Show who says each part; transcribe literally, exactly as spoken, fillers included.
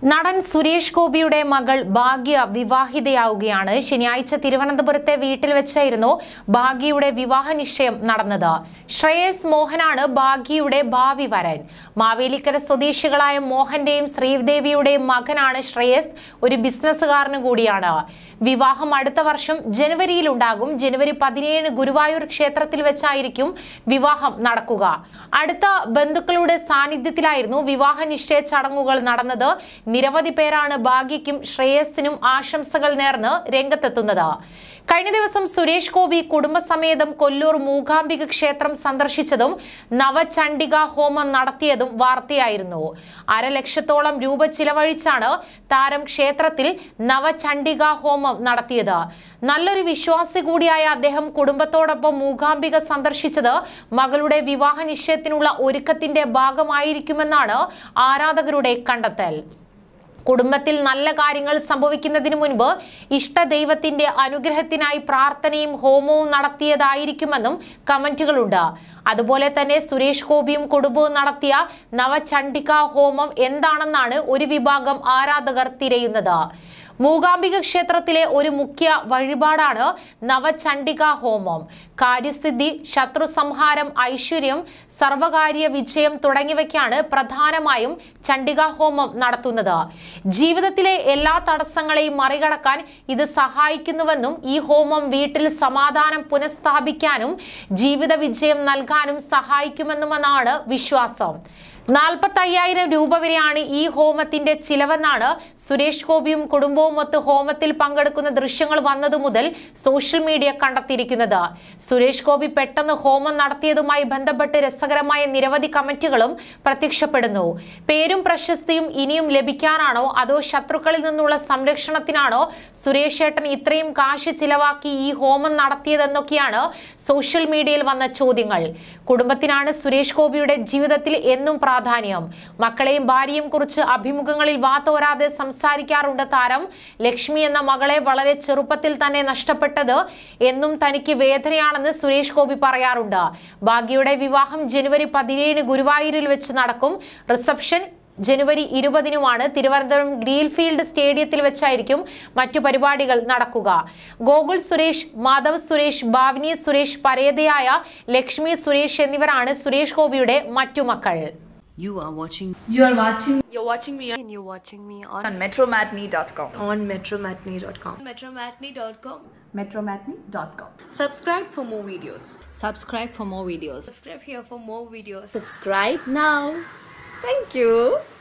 Speaker 1: നടൻ സുരേഷ് ഗോപിയുടെ മകൾ ഭാഗ്യ വിവാഹിതയാവുകയാണ്. ശനിയാഴ്ച തിരുവനന്തപുരത്തെ വീട്ടിൽ വെച്ചായിരുന്നു ഭാഗ്യയുടെ വിവാഹ നിശ്ചയം നടന്നത്. ശ്രേയസ് മോഹനാണ് ഭാഗ്യയുടെ ഭാവി വരൻ. മാവേലിക്കര സ്വദേശികളായ മോഹന്റെയും ശ്രീദേവിയുടെയും മകനാണ് ശ്രേയസ്. ഒരു ബിസിനസ്സുകാരനും കൂടിയാണ്. വിവാഹം അടുത്ത വർഷം ജനുവരിയിൽ ഉണ്ടാകും. ജനുവരി പതിനേഴിന് ഗുരുവായൂർ ക്ഷേത്രത്തിൽ വെച്ചായിരിക്കും വിവാഹം നടക്കുക. അടുത്ത ബന്ധുക്കളുടെ സാന്നിധ്യത്തിലായിരുന്നു വിവാഹ നിശ്ചയ ചടങ്ങുകൾ നടന്നത്. നിരവധി പേരാണ് ഭാഗ്യയ്ക്കും ശ്രേയസിനും ആശംസകൾ നേർന്ന് രംഗത്തെത്തുന്നത്. കഴിഞ്ഞ ദിവസം സുരേഷ് ഗോപി കുടുംബസമേതം കൊല്ലൂർ മൂകാംബിക ക്ഷേത്രം സന്ദർശിച്ചതും നവചണ്ഡിക ഹോമം നടത്തിയതും വാർത്തയായിരുന്നു. അരലക്ഷത്തോളം രൂപ ചിലവഴിച്ചാണ് താരം ക്ഷേത്രത്തിൽ നവചണ്ഡിക ഹോമം നടത്തിയത്. നല്ലൊരു വിശ്വാസി കൂടിയായ അദ്ദേഹം കുടുംബത്തോടൊപ്പം മൂകാംബിക സന്ദർശിച്ചത് മകളുടെ വിവാഹ നിശ്ചയത്തിനുള്ള ഒരുക്കത്തിന്റെ ഭാഗമായിരിക്കുമെന്നാണ് ആരാധകരുടെ കണ്ടെത്തൽ. കുടുംബത്തിൽ നല്ല കാര്യങ്ങൾ സംഭവിക്കുന്നതിന് മുൻപ് ഇഷ്ടദൈവത്തിന്റെ അനുഗ്രഹത്തിനായി പ്രാർത്ഥനയും ഹോമവും നടത്തിയതായിരിക്കുമെന്നും കമന്റുകളുണ്ട്. അതുപോലെ തന്നെ സുരേഷ് ഗോപിയും കുടുംബവും നടത്തിയ നവചണ്ഡിക ഹോമം എന്താണെന്നാണ് ഒരു വിഭാഗം ആരാധകർ തിരയുന്നത്. മൂകാംബിക ക്ഷേത്രത്തിലെ ഒരു മുഖ്യ വഴിപാടാണ് നവചണ്ഡിക ഹോമം. കാര്യസിദ്ധി, ശത്രു സംഹാരം, ഐശ്വര്യം, സർവകാര്യ വിജയം തുടങ്ങിയവയ്ക്കാണ് പ്രധാനമായും ചണ്ഡിക ഹോമം നടത്തുന്നത്. ജീവിതത്തിലെ എല്ലാ തടസ്സങ്ങളെയും മറികടക്കാൻ ഇത് സഹായിക്കുന്നുവെന്നും ഈ ഹോമം വീട്ടിൽ സമാധാനം പുനഃസ്ഥാപിക്കാനും ജീവിത വിജയം നൽകാനും സഹായിക്കുമെന്നുമെന്നാണ് വിശ്വാസം. നാൽപ്പത്തി അയ്യായിരം രൂപ വരെയാണ് ഈ ഹോമത്തിന്റെ ചിലവെന്നാണ് സുരേഷ് ഗോപിയും കുടുംബവും ഒത്ത് ഹോമത്തിൽ പങ്കെടുക്കുന്ന ദൃശ്യങ്ങൾ വന്നതു മുതൽ സോഷ്യൽ മീഡിയ കണ്ടെത്തിയിരിക്കുന്നത്. സുരേഷ് ഗോപി പെട്ടെന്ന് ഹോമം നടത്തിയതുമായി ബന്ധപ്പെട്ട് രസകരമായ നിരവധി കമന്റുകളും പ്രത്യക്ഷപ്പെടുന്നു. പേരും പ്രശസ്തിയും ഇനിയും ലഭിക്കാനാണോ അതോ ശത്രുക്കളിൽ നിന്നുള്ള സംരക്ഷണത്തിനാണോ സുരേഷ് ഏട്ടൻ ഇത്രയും കാശ് ചിലവാക്കി ഈ ഹോമം നടത്തിയതെന്നൊക്കെയാണ് സോഷ്യൽ മീഡിയയിൽ വന്ന ചോദ്യങ്ങൾ. കുടുംബത്തിനാണ് സുരേഷ് ഗോപിയുടെ ജീവിതത്തിൽ എന്നും പ്രാധാന്യം. മക്കളെയും ഭാര്യയും കുറിച്ച് അഭിമുഖങ്ങളിൽ വാതോരാതെ സംസാരിക്കാറുണ്ട് താരം. ലക്ഷ്മി എന്ന മകളെ വളരെ ചെറുപ്പത്തിൽ തന്നെ നഷ്ടപ്പെട്ടത് എന്നും തനിക്ക് വേദനയാണെന്ന് സുരേഷ് ഗോപി പറയാറുണ്ട്. ഭാഗ്യയുടെ വിവാഹം ജനുവരി പതിനേഴിന് ഗുരുവായൂരിൽ വെച്ച് നടക്കും. റിസപ്ഷൻ ജനുവരി ഇരുപതിനുമാണ്. തിരുവനന്തപുരം ഗ്രീൻഫീൽഡ് സ്റ്റേഡിയത്തിൽ വെച്ചായിരിക്കും മറ്റു പരിപാടികൾ നടക്കുക. ഗോകുൽ സുരേഷ്, മാധവ് സുരേഷ്, ഭാവനി സുരേഷ്, പരേതയായ ലക്ഷ്മി സുരേഷ് എന്നിവരാണ് സുരേഷ് ഗോപിയുടെ മറ്റു മക്കൾ.
Speaker 2: You are watching.
Speaker 3: You are watching.
Speaker 2: You're watching me. And you're watching me on,
Speaker 3: on metromatinee dot com.
Speaker 2: On metromatinee dot com.
Speaker 4: metromatinee dot com.
Speaker 3: metromatinee dot com.
Speaker 2: Subscribe for more videos.
Speaker 4: Subscribe for more videos.
Speaker 2: Subscribe here for more videos.
Speaker 4: Subscribe now. Thank you.